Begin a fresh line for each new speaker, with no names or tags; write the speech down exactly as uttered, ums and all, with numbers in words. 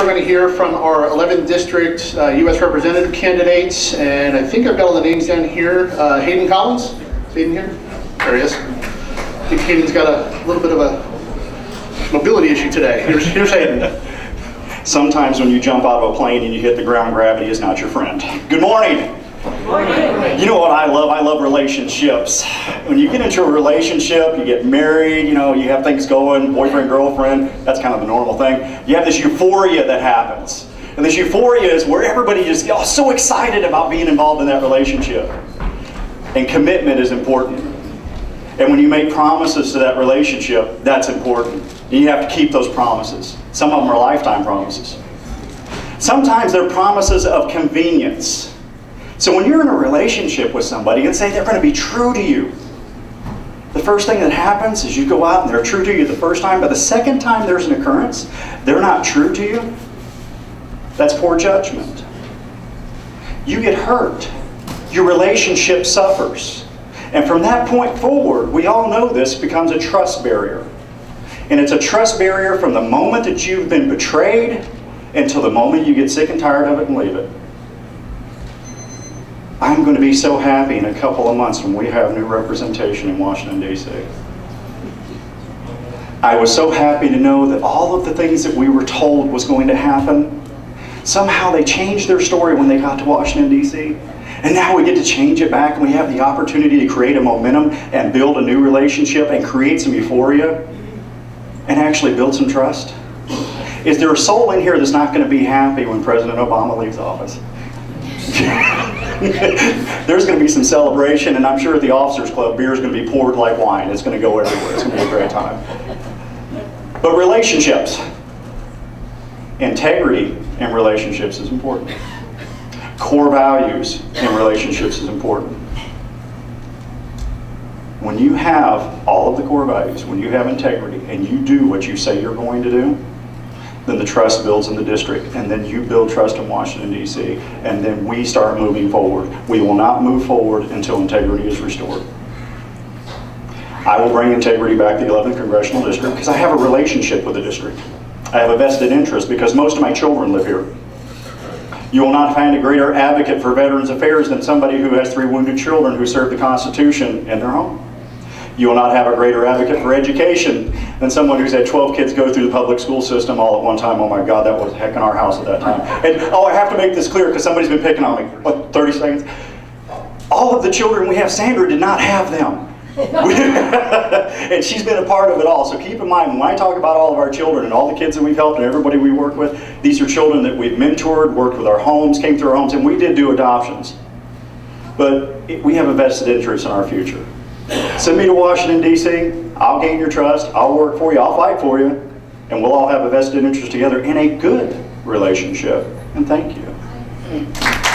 we're going to hear from our eleventh District uh, U S Representative candidates, and I think I've got all the names down here. Uh, Hayden Collins, is Hayden here? There he is. I think Hayden's got a little bit of a mobility issue today. Here's, here's Hayden.
Sometimes when you jump out of a plane and you hit the ground, gravity is not your friend. Good morning.
Good morning.
You know what I love? I love relationships. When you get into a relationship, you get married, you know, you have things going, boyfriend, girlfriend, that's kind of the normal thing. You have this euphoria that happens. And this euphoria is where everybody is oh, so excited about being involved in that relationship. And commitment is important. And when you make promises to that relationship, that's important. And you have to keep those promises. Some of them are lifetime promises. Sometimes they're promises of convenience. So when you're in a relationship with somebody and say they're going to be true to you, the first thing that happens is you go out and they're true to you the first time, but the second time there's an occurrence, they're not true to you, that's poor judgment. You get hurt. Your relationship suffers. And from that point forward, we all know this becomes a trust barrier. And it's a trust barrier from the moment that you've been betrayed until the moment you get sick and tired of it and leave it. I'm going to be so happy in a couple of months when we have new representation in Washington, D C I was so happy to know that all of the things that we were told was going to happen, somehow they changed their story when they got to Washington, D C And now we get to change it back and we have the opportunity to create a momentum and build a new relationship and create some euphoria and actually build some trust. Is there a soul in here that's not going to be happy when President Obama leaves office? There's going to be some celebration, and I'm sure at the Officers Club, beer is going to be poured like wine. It's going to go everywhere. It's going to be a great time. But relationships, integrity in relationships is important. Core values in relationships is important. When you have all of the core values, when you have integrity, and you do what you say you're going to do, then the trust builds in the district, and then you build trust in Washington, D C, and then we start moving forward. We will not move forward until integrity is restored. I will bring integrity back to the eleventh Congressional District because I have a relationship with the district. I have a vested interest because most of my children live here. You will not find a greater advocate for Veterans Affairs than somebody who has three wounded children who served the Constitution in their home. You will not have a greater advocate for education than someone who's had twelve kids go through the public school system all at one time. Oh my God, that was heck in our house at that time. And oh, I have to make this clear because somebody's been picking on me. What, thirty seconds? All of the children we have, Sandra did not have them. And she's been a part of it all. So keep in mind, when I talk about all of our children and all the kids that we've helped and everybody we work with, these are children that we've mentored, worked with our homes, came through our homes, and we did do adoptions. But it, we have a vested interest in our future. Send me to Washington, D C, I'll gain your trust, I'll work for you, I'll fight for you, and we'll all have a vested interest together in a good relationship. And thank you.